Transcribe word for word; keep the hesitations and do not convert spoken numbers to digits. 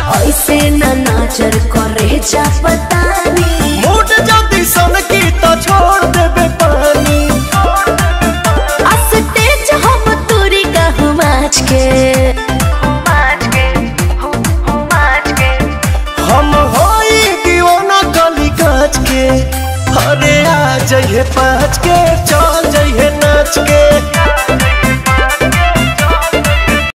ऐसे ना नाचर करे जा पतानी मूड जदी सन की तो छोड़ देबे पानी अस्तेज हम तुरी कहूँ माच के माच के माच के हम होई दीवाना गली काच के अरे आ जइहे पाँच के चल जइहे नाच के।